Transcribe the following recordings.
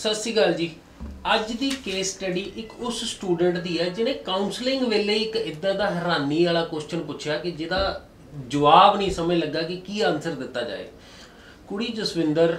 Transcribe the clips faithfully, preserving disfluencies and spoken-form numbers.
सत श्री अकाल जी। अज की केस स्टडी एक उस स्टूडेंट की है जिन्हें काउंसलिंग वेले एक इदा का हैरानी वाला क्वेश्चन पूछा कि जिहदा जवाब नहीं समझ लगा कि की आंसर दिता जाए। कुड़ी जसविंदर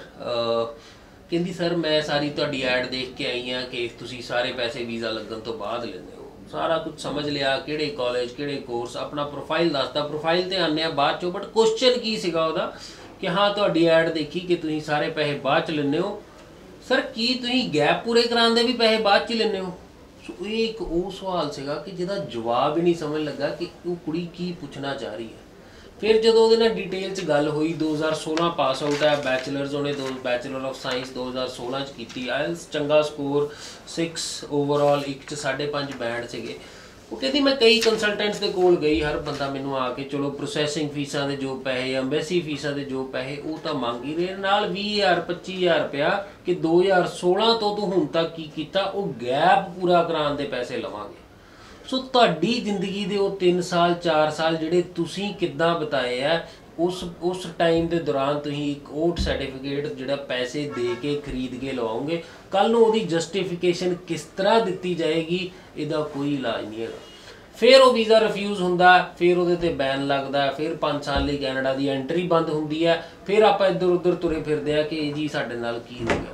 कहती सर मैं सारी तुहाडी ऐड देख के आई हाँ कि तुसी सारे पैसे वीज़ा लगन तो बाद लेंदे हो, सारा कुछ समझ लिया किहड़े कॉलेज किहड़े कोर्स अपना प्रोफाइल दसदा, प्रोफाइल ते आने बाद चो, बट क्वेश्चन की सीगा उहदा कि हाँ तुहाडी ऐड देखी कि तुसी सारे पैसे बाद च लैंदे हो सर, की तुसी गैप पूरे कराने दे भी पैसे बाद च लैंदे हो। सो ये एक वो सवाल सीगा कि जिहदा जवाब ही नहीं समझ लगा कि वो कुड़ी की पुछना चाह रही है। फिर जो वो डिटेल च गल हुई, दो हज़ार सोलह पास आउट है, बैचलरस उन्हें दो बैचलर ऑफ साइंस दो हज़ार सोलह च की, आयल्स चंगा स्कोर सिक्स ओवरऑल, एक च साढ़े पाँच बैंड से। वो कहती मैं कई कंसलटेंट्स के कोल गई, हर बंदा मैनू आके चलो प्रोसैसिंग फीसा के जो पैसे अंबैसी फीसा के जो पैसे वो तो मंग ही रहे, नाल भी हज़ार पच्ची हज़ार रुपया कि दो हज़ार सोलह तो तू हुण तक की कीता वो गैप पूरा कराने के पैसे लवांगे। सो तुहाडी जिंदगी के वो तीन साल चार साल जिहड़े तुसीं किद्दां बिताए है, उस उस टाइम के दौरान तुसीं एक ओट सर्टिफिकेट जिहड़ा पैसे दे के खरीद के लवाओगे, कल नूं उहदी जस्टिफिकेशन किस तरह दिती जाएगी इहदा कोई इलाज नहीं है। फिर वो वीज़ा रिफ्यूज़ हुंदा, फिर उहदे ते बैन लगदा, फिर पाँच साल लई कैनेडा की एंट्री बंद हुंदी है, फिर आपां इधर उधर तुरे फिरदे आ कि जी साडे नाल की हो गया।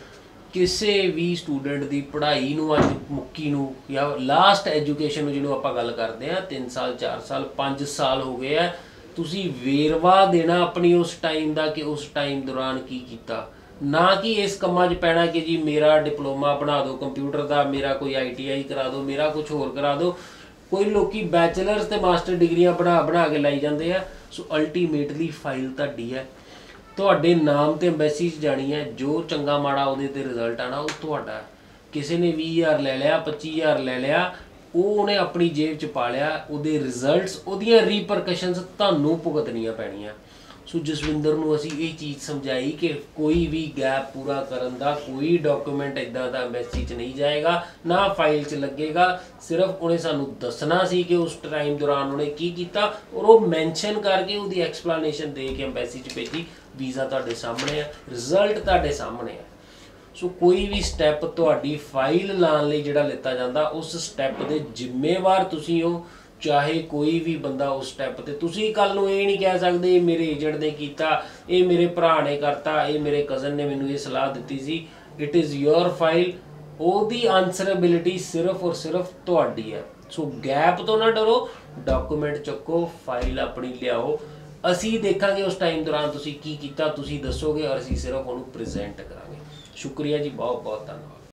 किसी भी स्टूडेंट की पढ़ाई नूं अज मुक्की नूं या लास्ट एजुकेशन जिन्होंने आपां गल करदे आ, तीन साल चार साल पाँच साल हो गए है, तुसी वेरवा देना अपनी उस टाइम का कि उस टाइम दौरान की कीता, ना कि इस कम्मा च पैना कि जी मेरा डिप्लोमा बना दो कंप्यूटर का, मेरा कोई आई टी आई करा दो, मेरा कुछ होर करा दो। कोई लोग बैचलर्स ते मास्टर डिग्रियां बना बना के लाई जाते हैं। सो अल्टीमेटली फाइल तुहाडी है, तुहाडे नाम ते अंबैसी च जानी है, जो चंगा माड़ा उहदे ते रिजल्ट आना वो तुहाडा है। किसी ने भी हज़ार ले लिया पच्ची हज़ार ले लिया, वो उन्हें अपनी जेब च पा लिया, उहदे रिजल्ट्स उहदियां रीपरकशनस तुहानूं भुगतनियां पैणियां। सो जसविंदर नूं असीं ये चीज़ समझाई कि कोई भी गैप पूरा करन दा कोई डॉक्यूमेंट इदां दा अंबैसी च नहीं जाएगा, ना फाइल च लगेगा। सिर्फ उन्हें सानूं दसना सी कि उस टाइम दौरान उन्हें की कीता और वो मैंशन करके उसकी एक्सप्लेनेशन दे के अंबैसी च भेजी। वीज़ा तुहाडे सामने है, रिजल्ट तुहाडे सामने है। सो कोई भी स्टैप तुहाडी फाइल लाने लई जिहड़ा लिता जांदा, उस स्टैप दे जिम्मेवार तुसीं हो, चाहे कोई भी बंदा उस स्टैप ते। तुसीं कल नूं ये नहीं कह सकदे मेरे एजेंट ने कीता, ये मेरे भरा ने करता, ये मेरे कज़न ने मैनूं ये सलाह दित्ती सी। इट इज़ योर फाइल, ओहदी आंसरेबिलिटी सिर्फ और सिर्फ तुहाडी है। सो गैप तो ना डरो, डॉक्यूमेंट चुको, फाइल अपनी लियाओ, असी देखांगे उस टाइम दौरान तुसीं की कीता, तुसीं दसोगे और असी सिर्फ उहनूं प्रेजेंट करांगे। शुक्रिया जी, बहुत बहुत धन्यवाद।